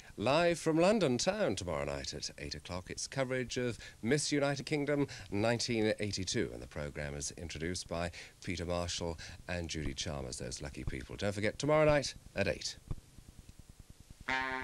Live from London town tomorrow night at 8 o'clock. It's coverage of Miss United Kingdom 1982, and the programme is introduced by Peter Marshall and Judy Chalmers, those lucky people. Don't forget, tomorrow night at 8.